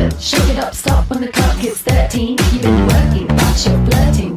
Shake it up, stop when the clock hits 13. You've been working, but you're flirting.